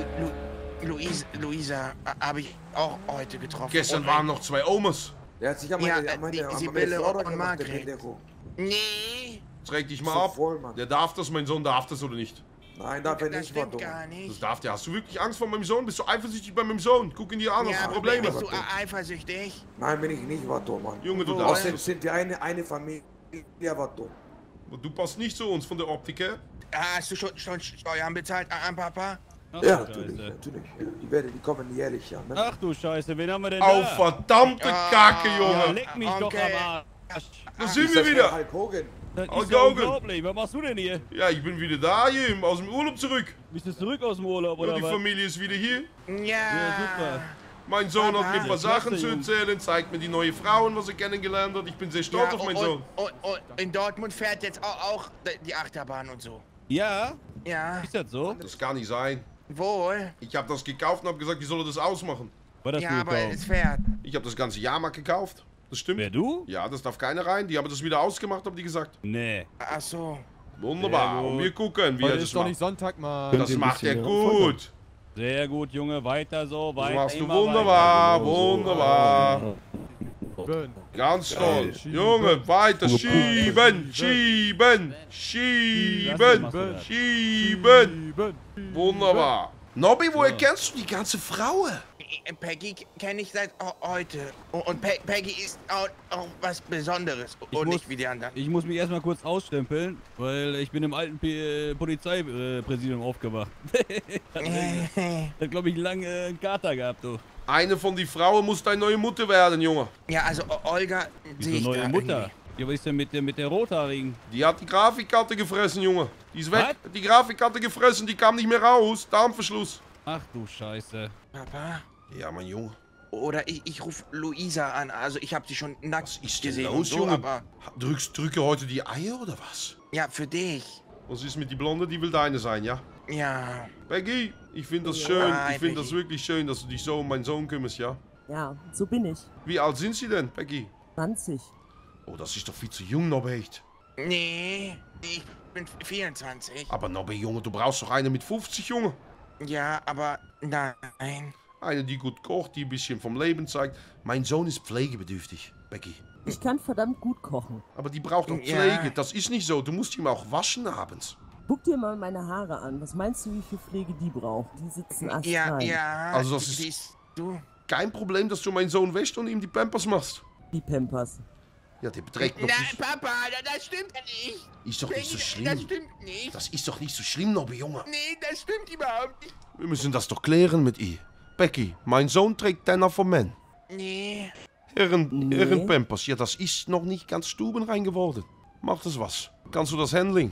Luisa habe ich auch heute getroffen. Gestern waren noch zwei Omas. Der hat sich an meine Sibylle Frau und gemacht, der Margret. Pendejo. Nee. Jetzt reg dich mal So ab. voll, Mann. Der darf das, mein Sohn darf das oder nicht? Nein, darf er Das nicht, stimmt Vato. gar nicht. Das darf der. Hast du wirklich Angst vor meinem Sohn? Bist du eifersüchtig bei meinem Sohn? Guck ihn dir an, hast du Probleme? Bist du eifersüchtig? Nein, bin ich nicht, Vato, Mann. Junge, du Außerdem darfst. sind wir eine Familie, Vato. Du passt nicht zu uns von der Optik her. Hast du schon Steuern bezahlt an Papa? Ja, natürlich. Ja. Die kommen jährlich, ja. Ne? Ach du Scheiße, wen haben wir denn Oh, da? verdammte Kacke, Junge. Ja, leck mich doch am Arsch. Da sind wir wieder. Hulk Hogan. Das ist Hulk ja Hogan. unglaublich. Was machst du denn hier? Ja, ich bin wieder da hier, aus dem Urlaub zurück. Bist du zurück aus dem Urlaub, Ja, oder die was? Familie ist wieder hier. Ja, super. Mein Sohn hat mir ein paar Ja, Sachen klasse, zu Junge. erzählen, zeigt mir die neue Frauen, was er kennengelernt hat. Ich bin sehr stolz auf meinen Sohn. Und in Dortmund fährt jetzt auch die Achterbahn und so. Ja? Ja. Ist das so? Das kann nicht sein. Wohl. Ich habe das gekauft und habe gesagt, ich soll das ausmachen. War das Ja, du aber gekauft? es fährt. Ich habe das ganze Jahrmarkt gekauft. Das stimmt. Wer, du? Ja, das darf keiner rein. Die haben das wieder ausgemacht, haben die gesagt. Nee. Ach so. Wunderbar. Sehr gut. Und wir gucken, wie Heute er das ist doch macht. nicht Sonntag, Mann. Das macht er gut. Sehr gut, Junge, weiter so, Das weiter. machst du immer wunderbar, weiter. wunderbar. Ganz toll. Junge, weiter schieben, schieben, schieben, schieben. Wunderbar. Nobby, woher kennst du die ganze Frauen? Peggy kenne ich seit heute. Und Peggy ist auch was Besonderes. Und nicht wie die anderen. Ich muss mich erstmal kurz ausstempeln, weil ich bin im alten Polizeipräsidium aufgewacht. Da glaube ich lange einen Kater gehabt, du. Eine von die Frauen muss deine neue Mutter werden, Junge. Ja, also Olga sehe ich neue da Mutter? irgendwie. Ja, was ist denn mit der Rothaarigen? Die hat die Grafikkarte gefressen, Junge. Die ist weg. Die Grafikkarte gefressen, die kam nicht mehr raus. Darmverschluss. Ach du Scheiße. Papa? Ja, mein Junge. Oder ich rufe Luisa an. Also ich habe sie schon nackt gesehen. Los, und so, Junge. aber Drücke heute die Eier oder was? ja, für dich. Was ist mit die Blonde? Die will deine sein, ja? Ja. Peggy, ich finde das schön. Nein, Ich finde das Peggy. wirklich schön, dass du dich so um meinen Sohn kümmerst, ja? Ja, so bin ich. Wie alt sind sie denn, Peggy? 20. Oh, das ist doch viel zu jung, Nobby, echt. Nee, ich bin 24. Aber Nobby, Junge, du brauchst doch eine mit 50, Junge. Ja, aber nein. Eine, die gut kocht, die ein bisschen vom Leben zeigt. Mein Sohn ist pflegebedürftig, Becky. Ich kann verdammt gut kochen. Aber die braucht auch Ja. Pflege. Das ist nicht so. Du musst ihn auch waschen abends. Guck dir mal meine Haare an. Was meinst du, wie viel Pflege die braucht? Die sitzen astrein. Ja. Also das ist kein Problem, dass du meinen Sohn wäschst und ihm die Pampers machst. Die Pampers. Ja, der beträgt noch Nein, nicht. Papa, das stimmt ja nicht. Ist doch nicht so schlimm. Das stimmt nicht. Das ist doch nicht so schlimm, Nobby, Junge. Nee, das stimmt überhaupt nicht. Wir müssen das doch klären mit ihr. Becky, mein Sohn trägt Tenner von Men. Nee. Herren Pampers. Ja, das ist noch nicht ganz stubenrein geworden. Macht es was? Kannst du das Handling?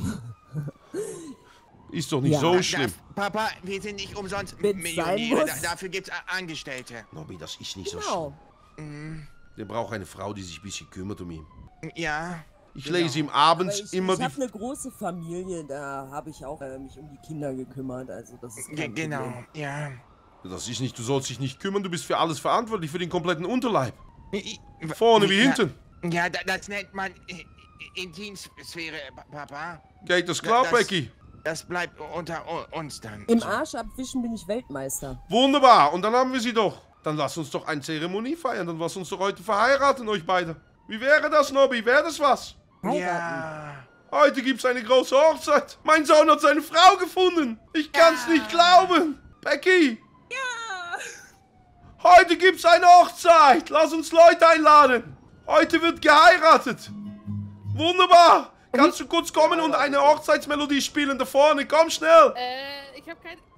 Ist doch nicht so schlimm. Papa, wir sind nicht umsonst Wenn's Millionäre. sein muss. Dafür gibt's Angestellte. Nobby, das ist nicht so Genau. schlimm. Der braucht eine Frau, die sich ein bisschen kümmert um ihn. Ja. Ich lese ihm abends Aber immer ich die... habe eine große Familie, da habe ich auch mich um die Kinder gekümmert, also das ist kein Genau, Problem. ja. Das ist nicht, du sollst dich nicht kümmern, du bist für alles verantwortlich, für den kompletten Unterleib. Vorne wie hinten. Ja, das nennt man Intimsphäre, Papa. Geht das klar, Becky? Das bleibt unter uns dann. Im Arsch abwischen bin ich Weltmeister. Wunderbar, und dann haben wir sie doch. Dann lass uns doch eine Zeremonie feiern, dann lass uns doch heute verheiraten, euch beide. Wie wäre das, Nobby? Wäre das was? Ja. Heute gibt's eine große Hochzeit. Mein Sohn hat seine Frau gefunden. Ich kann's nicht glauben. Becky. Ja. Heute gibt's eine Hochzeit. Lass uns Leute einladen. Heute wird geheiratet. Wunderbar. Kannst du kurz kommen und eine Hochzeitsmelodie spielen da vorne? Komm schnell. Ich hab kein...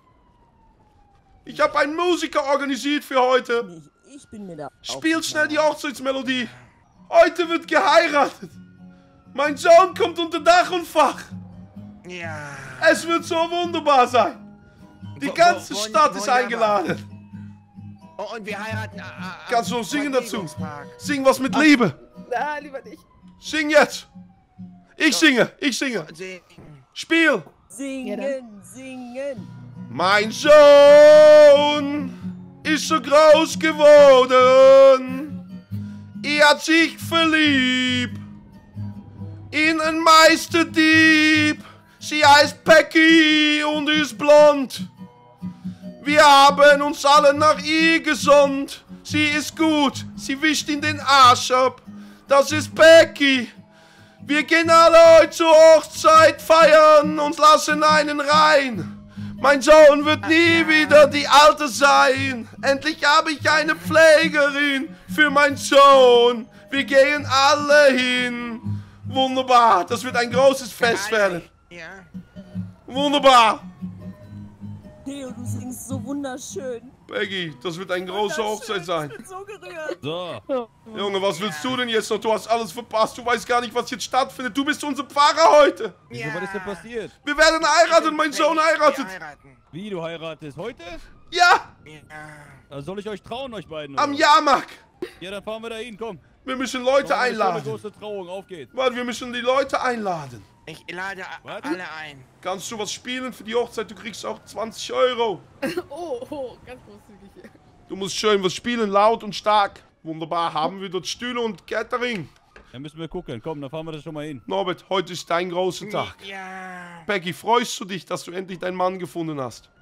Ich habe einen Musiker organisiert für heute. Ich bin mir da. Spiel schnell die Hochzeitsmelodie. Heute wird geheiratet. Mein Sohn kommt unter Dach und Fach. Ja. Es wird so wunderbar sein. Die ganze Stadt ist eingeladen. Oh, und wir heiraten. Kannst du noch singen dazu? Sing was mit Liebe. Na, lieber nicht. Sing jetzt. Ich singe. Spiel. Singen, singen. Mein Sohn ist so groß geworden. Er hat sich verliebt in einen Meisterdieb. Sie heißt Becky und ist blond. Wir haben uns alle nach ihr gesonnt. Sie ist gut, sie wischt in den Arsch ab. Das ist Becky. Wir gehen alle heute zur Hochzeit feiern und lassen einen rein. Mein Sohn wird nie wieder die Alte sein. Endlich habe ich eine Pflegerin für meinen Sohn. Wir gehen alle hin. Wunderbar, das wird ein großes Fest werden. Ja. Wunderbar. Theo, du singst so wunderschön. Peggy, das wird eine große Hochzeit sein. Ich bin so gerührt. So. Junge, was willst du denn jetzt noch? Du hast alles verpasst. Du weißt gar nicht, was jetzt stattfindet. Du bist unser Pfarrer heute. Wieso, was ist denn passiert? Wir werden heiraten. Mein Sohn heiratet. Wie, du heiratest heute? Ja. Da soll ich euch trauen, euch beiden? Am oder? Jahrmarkt. Ja, dann fahren wir dahin, komm. Wir müssen Leute Eine einladen. große Trauung, auf geht's. Warte, wir müssen die Leute einladen. Ich lade alle ein. Kannst du was spielen für die Hochzeit? Du kriegst auch 20 €. Oh, ganz großzügig. Du musst schön was spielen, laut und stark. Wunderbar, haben wir dort Stühle und Catering. Dann müssen wir gucken. Komm, dann fahren wir das schon mal hin. Norbert, heute ist dein großer Tag. Ja. Peggy, freust du dich, dass du endlich deinen Mann gefunden hast?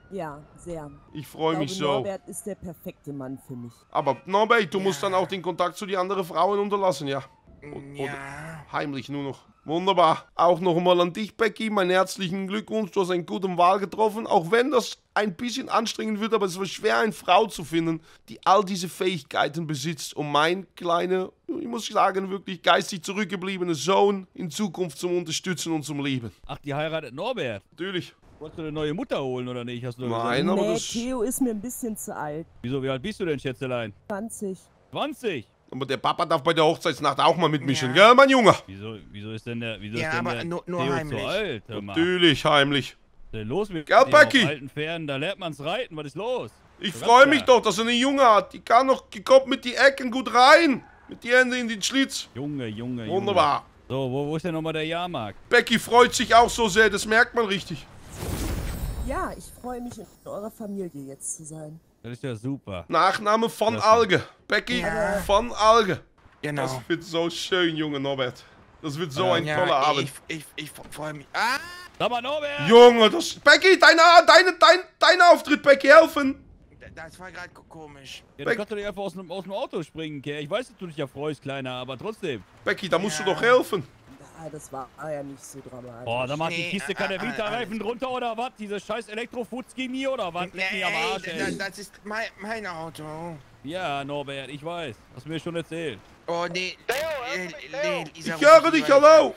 Ja, sehr. Ich freue mich so. Norbert ist der perfekte Mann für mich. Aber Norbert, du musst dann auch den Kontakt zu den anderen Frauen unterlassen, ja? Oder heimlich nur noch. Wunderbar. Auch noch mal an dich, Becky. Meinen herzlichen Glückwunsch. Du hast einen guten Wahl getroffen. Auch wenn das ein bisschen anstrengend wird, aber es wird schwer, eine Frau zu finden, die all diese Fähigkeiten besitzt, um mein kleiner, ich muss sagen, wirklich geistig zurückgebliebener Sohn in Zukunft zu unterstützen und zum Lieben. Ach, die heiratet Norbert? Natürlich. Wolltest du eine neue Mutter holen oder nicht? Hast du Nein, aber das... Theo ist mir ein bisschen zu alt. Wieso, wie alt bist du denn, Schätzelein? 20. 20? Aber der Papa darf bei der Hochzeitsnacht auch mal mitmischen, gell, mein Junge? Wieso ist denn der, Ja, aber nur Theo heimlich. so alt? Hör mal. Natürlich, heimlich. Was ist denn los mit Gell, dem Becky? auf alten Pferden? Da lernt man's reiten. Was ist los? Ich freue mich doch, dass er eine Junge hat. Die kann noch, die kommt mit die Ecken gut rein. Mit die Hände in den Schlitz. Junge. Wunderbar. So, wo ist denn nochmal der Jahrmarkt? Becky freut sich auch so sehr, das merkt man richtig. Ja, ich freue mich, in eurer Familie jetzt zu sein. Das ist ja super. Nachname von Klasse. Alge. Becky von Alge. Genau. Das wird so schön, Junge Norbert. Das wird so ein toller Abend. Ich freue mich. Ah! Sag mal, Norbert! Junge, das... Becky, dein Auftritt, Becky, helfen! Das war gerade komisch. Ja, du kannst doch nicht einfach aus dem Auto springen, Kerl. Ich weiß, dass du dich ja freust, Kleiner, aber trotzdem. Becky, da musst du doch helfen. Ah, das war ja nicht so dramatisch. Boah, da macht die Kiste keine Vita-Reifen drunter oder was? Diese scheiß Elektro-Futzgimi oder was? Leck mich am Arsch, ey. Das ist mein Auto. Ja, Norbert, ich weiß. Hast du mir schon erzählt. Oh, nee. Ich höre dich, hallo!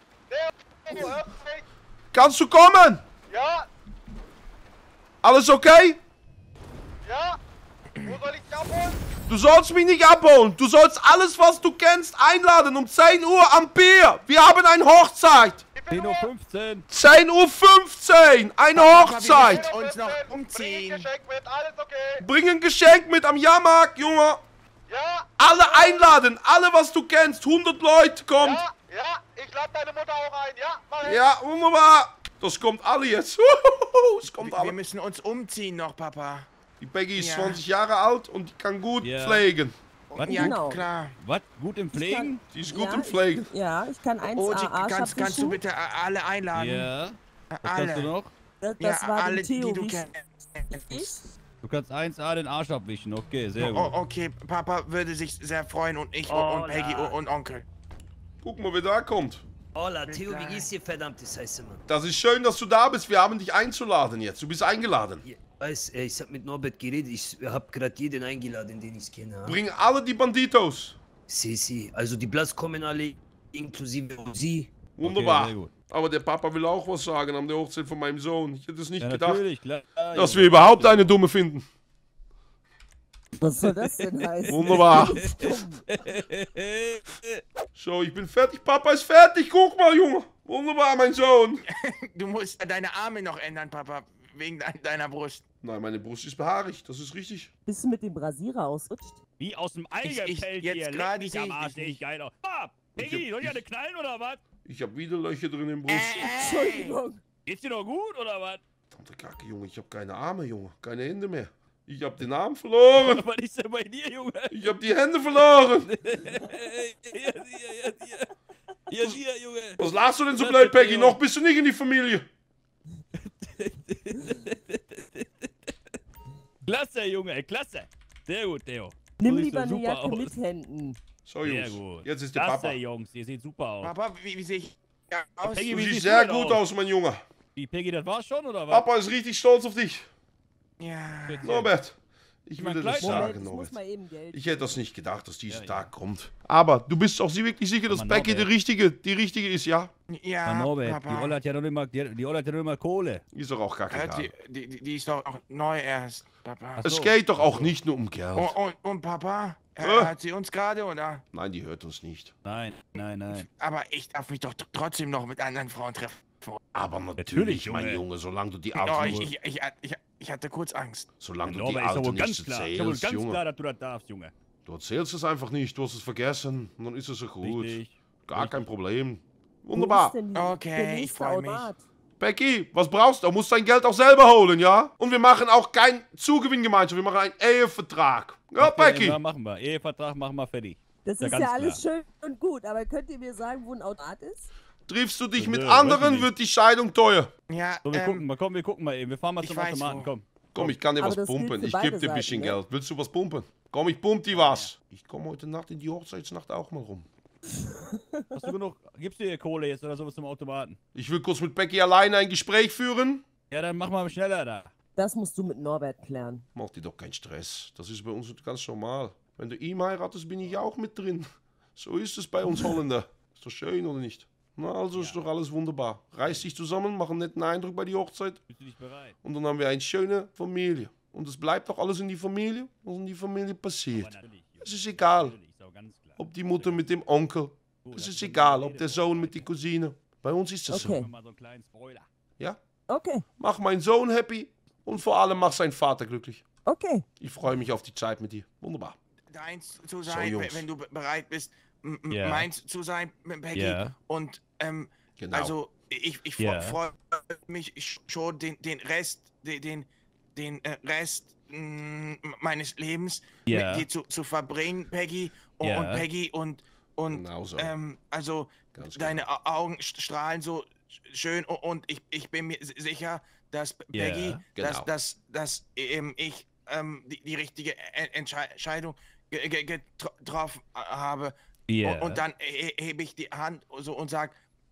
Kannst du kommen? Ja, Alles okay? ja. Wo soll ich dich abholen? Du sollst mich nicht abholen. Du sollst alles, was du kennst, einladen um 10 Uhr am Pier. Wir haben eine Hochzeit. 10:15 Uhr. 10:15 Uhr. Eine Hochzeit. Wir müssen uns noch umziehen. Geschenk mit, alles okay. Bring ein Geschenk mit am Jahrmarkt, Junge. Ja. Alle einladen. Alle, was du kennst. 100 Leute kommt. Ja, ich lade deine Mutter auch ein, ja? Mach ich. Ja, wunderbar. Das kommt alle jetzt. Es kommt Wir alle. müssen uns umziehen noch, Papa. Die Becky ist Ja. 20 Jahre alt und die kann gut Ja. pflegen. Was? Ja, Genau. klar. Was? Gut im Pflegen? Die ist gut im Pflegen. Ich kann 1 Oh, AA kannst du abwischen. bitte alle einladen? Ja. Was kannst Alle. du noch? Das Ja, war alle, dem Theo die du wichtig. kennst. Du kannst 1A den Arsch abwischen. Okay, sehr gut. Oh, okay, Papa würde sich sehr freuen und ich und Peggy und Onkel. Guck mal, wer da kommt. Hola, Theo, wie geht's dir, verdammte Scheiße, Mann? Das ist schön, dass du da bist. Wir haben dich einzuladen jetzt. Du bist eingeladen. Ich hab mit Norbert geredet, ich hab gerade jeden eingeladen, den ich kenne. Bring alle die Banditos. Si, also die Bloods kommen alle, inklusive sie. Wunderbar. Okay, sehr gut. Aber der Papa will auch was sagen an der Hochzeit von meinem Sohn. Ich hätte es nicht Ja, gedacht, natürlich, klar. dass wir überhaupt eine Dumme finden. Was soll das denn heißen? Wunderbar. So, ich bin fertig. Papa ist fertig. Guck mal, Junge. Wunderbar, mein Sohn. Du musst deine Arme noch ändern, Papa, wegen deiner Brust. Nein, meine Brust ist behaarig. Das ist richtig. Bist du mit dem Rasierer ausrutscht? Wie aus dem Ei Ich- gefällt jetzt dir. gerade Leck mich seh am ich Arsch, dich sehe ich geil aus. Ah, Peggy, soll ich eine knallen oder was? Ich habe wieder Löcher drin im Brust. Entschuldigung. Geht's dir noch gut oder was? Verdammte Kacke, Junge. Ich habe keine Arme, Junge. Keine Hände mehr. Ich habe den Arm verloren. Was ist denn bei dir, Junge? Ich habe die Hände verloren. Hier, Junge. Was lachst du denn so blöd, Peggy? Noch bist du nicht in die Familie. Klasse, Junge, klasse. Sehr gut, Theo. Nimm Du siehst lieber doch eine super Jacke aus. mit Händen. So, Sehr Jungs. gut. Jetzt ist der Klasse, Papa. Jungs, ihr seht super aus. Papa, wie sehe ich aus? Peggy, Du wie siehst siehst sehr du denn gut aus, mein Junge. Wie, Peggy, das war's schon, oder was? Papa ist richtig stolz auf dich. Ja. Norbert, ich Mein würde das Kleiner. Moment, sagen, ich muss Norbert. mal eben Geld. Ich hätte das nicht gedacht, dass dieser Ja, Tag kommt. Aber du bist auch wirklich sicher, dass Aber Becky Norbert. die richtige ist, ja? Ja, Mann, Norbert, Papa. die Olle hat ja noch nicht mal, die Olle hat ja noch nicht mal Kohle. Ist doch auch gar kein Geld. Die ist doch auch neu erst, Papa. Ach Es so. geht doch auch nicht nur um Geld. Und Papa? Äh? Hat sie uns gerade, oder? Nein, die hört uns nicht. Nein. Aber ich darf mich doch trotzdem noch mit anderen Frauen treffen. Aber natürlich, Natürlich, mein Junge. Junge, solange du die Oh, Alte ich hatte kurz Angst. solange du die Norbert, ist doch Alte wohl nicht ganz klar. Ist doch wohl erzählst, ganz Junge. klar, dass du das darfst, Junge. Du erzählst es einfach nicht, du hast es vergessen. Und dann ist es so gut. Richtig. Gar kein Problem. Wo Wunderbar. ist denn der Okay, ich nächste freue mich. Automat? Becky, was brauchst du? Du musst dein Geld auch selber holen, ja? Und wir machen auch kein Zugewinngemeinschaft, wir machen einen Ehevertrag. Ja, Becky? Ja, machen wir. Ehevertrag machen wir fertig. Das Ja, ist ganz ja alles klar. schön und gut, aber könnt ihr mir sagen, wo ein Automat ist? Triffst du dich mit Nö, anderen, weiß ich wird die Scheidung teuer. Ja, So, wir gucken mal eben. Wir fahren mal zum weiß Automaten, wo. komm. Komm, ich kann dir Aber was das gilt pumpen. für Ich beide gebe dir ein bisschen Seiten, ne? Geld. Willst du was pumpen? Komm, ich pump dir was. Ich komme heute Nacht in die Hochzeitsnacht auch mal rum. Hast du genug? Gibst du dir Kohle jetzt oder sowas zum Automaten? Ich will kurz mit Becky alleine ein Gespräch führen. Ja, dann mach mal schneller da. Das musst du mit Norbert klären. Mach dir doch keinen Stress. Das ist bei uns ganz normal. Wenn du ihn heiratest, bin ich auch mit drin. So ist es bei uns Holländer. Ist doch schön, oder nicht? Na, also ist doch alles wunderbar. Reiß dich zusammen, mach einen netten Eindruck bei der Hochzeit. Bist du nicht bereit? Und dann haben wir eine schöne Familie. Und es bleibt doch alles in die Familie, was in die Familie passiert. Es ist egal, ob die Mutter mit dem Onkel. Es ist egal, ob der Sohn mit der Cousine. Bei uns ist das Okay. so. Mal so einen kleinen Spoiler. Ja? Okay, Mach meinen Sohn happy und vor allem mach seinen Vater glücklich. okay. Ich freue mich auf die Zeit mit dir. Wunderbar. Deins zu sein, Jungs. wenn du bereit bist, Ja. meins zu sein, Peggy. Ja. Und, Genau. also, ich Ja. freue mich schon, den Rest, den Rest meines Lebens Ja. mit dir zu verbringen, Peggy. Ja. Und Peggy und Genau so. also, Ganz deine Augen strahlen so schön und ich bin mir sicher, dass Peggy, genau. dass ich die richtige Entscheidung getroffen habe. Ja. Und dann hebe ich die Hand so und sag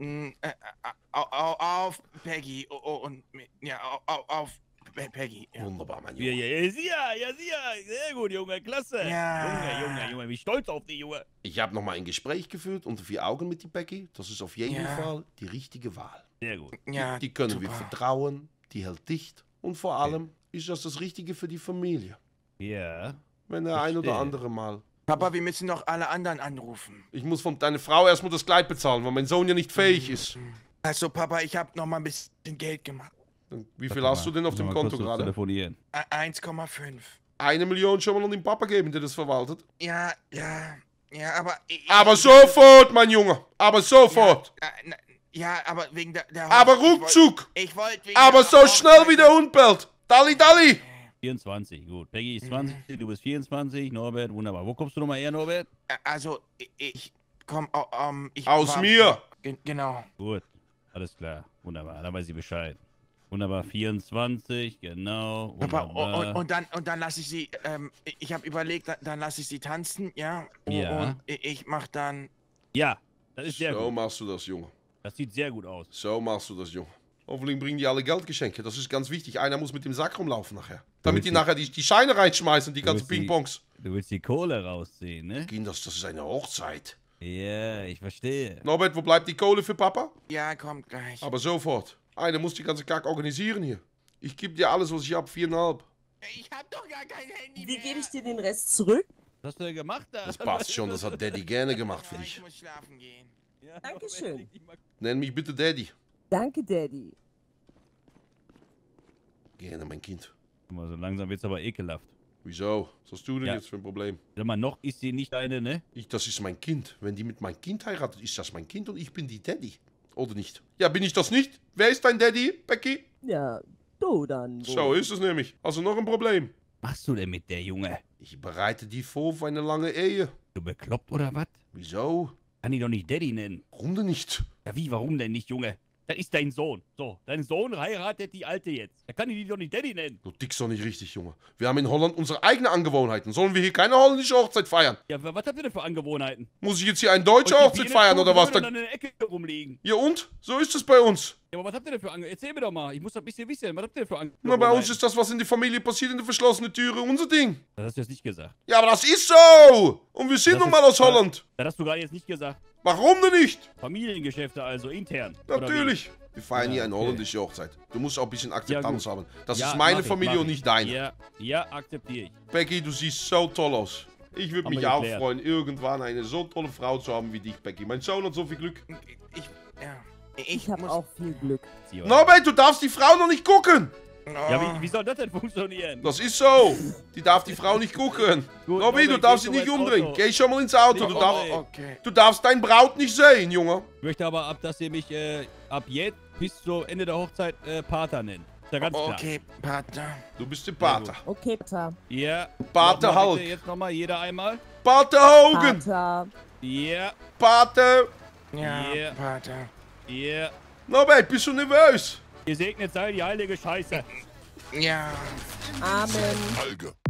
auf Peggy und ja auf Peggy. Ja. Wunderbar, mein Ja, Junge. ja, sehr gut, Junge, klasse. Ja. Junge, wie stolz auf dich, Junge. Ich habe nochmal ein Gespräch geführt unter 4 Augen mit die Becky. Das ist auf jeden Ja. Fall die richtige Wahl. Sehr gut. Ja, Die können wir super. vertrauen, die hält dicht. Und vor allem ist das Richtige für die Familie. Ja. Wenn der ein oder Verstehe. andere mal. Papa, wir müssen noch alle anderen anrufen. Ich muss von deiner Frau erstmal das Kleid bezahlen, weil mein Sohn ja nicht fähig ist. Also Papa, ich habe noch mal ein bisschen Geld gemacht. Wie viel hast du denn auf dem Konto gerade? Telefonieren. 1,5. 1 Million schon mal an den Papa geben, der das verwaltet. Ja, aber... Aber sofort, mein Junge. Aber sofort. Ja, aber wegen der Aber ruckzuck. Ich wollte wegen Aber der so schnell wie der Hund bellt. Dalli, dalli. 24, gut. Peggy ist 20, du bist 24, Norbert, wunderbar. Wo kommst du nochmal her, Norbert? Also, ich komme Aus mir. Genau. Gut, alles klar, wunderbar, dann weiß ich Bescheid. Wunderbar, 24, genau. Papa, Wunderbar. und dann lasse ich sie, ich habe überlegt, dann lasse ich sie tanzen, ja? Ja. Und ich mach dann... Ja, das ist sehr So gut. machst du das, Junge. Das sieht sehr gut aus. So machst du das, Junge. Hoffentlich bringen die alle Geldgeschenke. Das ist ganz wichtig. Einer muss mit dem Sack rumlaufen nachher. Damit die nachher die Scheine reinschmeißen, die ganzen Pingpongs. Du willst die Kohle rausziehen, ne? Das ist eine Hochzeit. Ja, ich verstehe. Norbert, wo bleibt die Kohle für Papa? Ja, kommt gleich. Aber sofort. Einer muss die ganze Kack organisieren hier. Ich gebe dir alles, was ich habe, 4,5. Ich hab doch gar kein Handy Wie gebe ich dir den Rest zurück? Was hast du denn gemacht da? Das passt schon, das hat Daddy gerne gemacht für dich. Ich muss schlafen gehen. Ja, Dankeschön. Nenn mich bitte Daddy. Danke, Daddy. Gerne, mein Kind. Guck mal, so langsam wird's aber ekelhaft. Wieso? Was hast du denn Ja. jetzt für ein Problem? Sag mal, noch ist sie nicht deine, ne? Das ist mein Kind. Wenn die mit meinem Kind heiratet, ist das mein Kind und ich bin die Daddy. Oder nicht? Ja, bin ich das nicht? Wer ist dein Daddy, Becky? Ja, du dann. wohl. So ist es nämlich. Also noch ein Problem. Was machst du denn mit der Junge? Ich bereite die vor für eine lange Ehe. Du bekloppt oder was? Wieso? Kann ich doch nicht Daddy nennen. Warum denn nicht? Ja, wie, warum denn nicht, Junge? Das ist dein Sohn. So, dein Sohn heiratet die Alte jetzt. Da kann ich die doch nicht Daddy nennen. Du tickst doch nicht richtig, Junge. Wir haben in Holland unsere eigenen Angewohnheiten. Sollen wir hier keine holländische Hochzeit feiern? Ja, was habt ihr denn für Angewohnheiten? Muss ich jetzt hier eine deutsche Hochzeit feiern oder was? Dann in der Ecke rumliegen. Ja und? So ist es bei uns. Ja, aber was habt ihr denn für Angewohnheiten? Erzähl mir doch mal. Ich muss doch ein bisschen wissen. Was habt ihr denn für Angewohnheiten? Na, bei uns ist das, was in der Familie passiert, in der verschlossenen Türe, unser Ding. Das hast du jetzt nicht gesagt. Ja, aber das ist so. Und wir sind nun mal aus Holland. Das hast du gerade jetzt nicht gesagt. Warum denn nicht? Familiengeschäfte also, intern. oder Natürlich. Wir feiern hier eine okay. holländische Hochzeit. Du musst auch ein bisschen Akzeptanz Ja, haben. Das Ja, ist meine mach ich, Familie mach und ich. nicht deine. Ja, akzeptiere ich. Becky, du siehst so toll aus. Ich würde Haben mich wir auch geklärt. freuen, irgendwann eine so tolle Frau zu haben wie dich, Becky. Mein Sohn hat so viel Glück. Ich habe auch viel Glück. Norbert, du darfst die Frau noch nicht gucken. Ja, wie soll das denn funktionieren? Das ist so. Die darf die Frau nicht gucken. Gut, Nobby, du Norbert, darfst geh sie nicht schon mal ins umdrehen. Auto. Geh schon mal ins Auto. Nicht umdrehen. Du darfst dein Braut nicht sehen, Junge. Ich möchte aber ab, dass ihr mich ab jetzt bis zum Ende der Hochzeit Pater nennt. Ist ja ganz klar. Okay, Pater. Du bist der Pater. Okay, Pater. Ja. Pater Mach mal Hulk. bitte Jetzt nochmal jeder einmal. Pater Hogan. Pater. Ja. Pater. Ja, Ja. Pater. Yeah. Norbert, bist du nervös? Gesegnet sei die heilige Scheiße. Ja. Amen. Alge.